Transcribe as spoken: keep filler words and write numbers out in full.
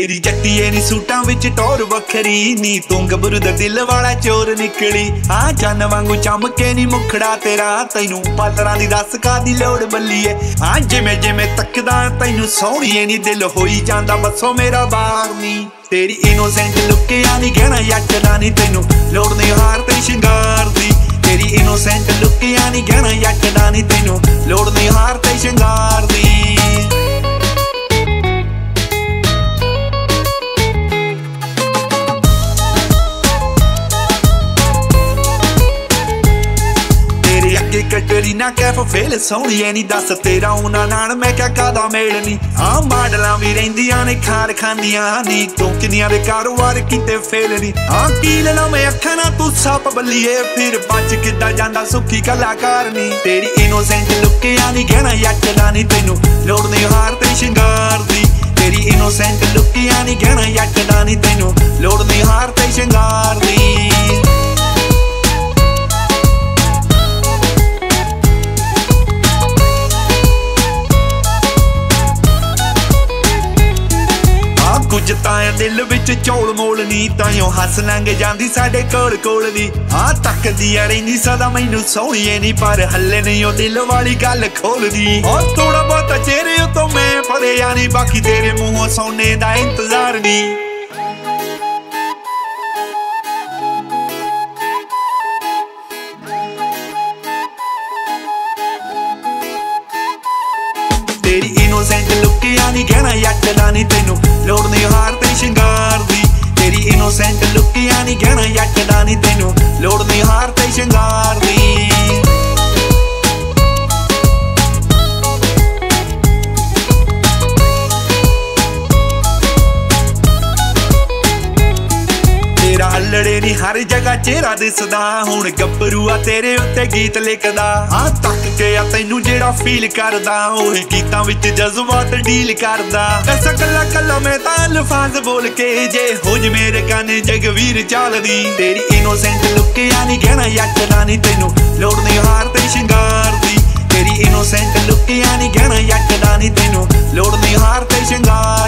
तेरी जट्टीए नी सूटां विच टौर वखरी नी तू गबरू दा दिल वाला चोर निकली। हाँ चन्न वांगू चमके नी मुखड़ा तेरा तैनू पालरां दी दस कादी लोड़ बल्लीए। हाँ जिमें जिमें तकदा तैनू सोहणीए नी दिल होई जांदा बसो मेरा बार नी। तेरी इनोसेंट लुक यानी गहना यकदा नी तैनू लोड़ नहीं हार ते शिंगार दी। तेरी इनोसेंट लुक यानी गहना यकदा नी तैनू लोड़ नहीं हार ते शिंगार दी। कटरीना कैफ फेल सोहणीए नी दस तेरा उन्हां नाल मैं क्या कादा मेल नी। हाँ मॉडलां भी रहिंदियां ने खार खांदियां नी तू किन्नियां दे कारोबार कीते फेल नी। हाँ कील ना मैं अखां ना तू सप बल्लीए फिर बच किद्दां जांदा सुखी कलाकार नी। तेरी इनोसेंट लुक यानी गहना यकदा नी तैनू लोड़ नहीं हार ते शिंगार दी। तेरी इनोसेंट लुक यानी गहना यकदा नी तैनू लोड़ नहीं हार ते शिंगार दी। कुछ तां दिल विच चौल मोल नी ताइयों हस लंघ जांदी साडे कोल कोल दी। हाँ तकदी रहिंदी सदा मैनू सोहणीए नी पर हल्ले नहीं ओ दिल वाली गल खोलदी। और थोड़ा बहुत चेहरे तो मैं फड़िया नी बाकी तेरे मुंहों सोने दा इंतजार नी। तेरी इनोसेंट लुक यानी गहना यकदा नी तैनू लोड़ नहीं हार ते शिंगार दी। तेरी इनोसेंट लुक यानी गहना यकदा नी तैनू लोड़ नहीं हार ते शिंगार दी। अल्लड़े नी हर जगह चेहरा दिसदा हुण गब्बरूआ तेरे उत्ते गीत लिखदा। हाँ तक के आ तैनू जेड़ा फील करदा ओए गीतां विच जज्बात डील करदा। ऐसा कल्ला कल्ला मैं तां अल्फाज बोल के जे हो ज मेरे गाने जगवीर चालदी। तेरी इनोसेंट लुक यानी गहना यकदा नी तैनू लोड़ नहीं हार ते शिंगार दी। तेरी इनोसेंट लुक यानी गहना यकदा नी तैनू लोड़ नहीं हार ते शिंगार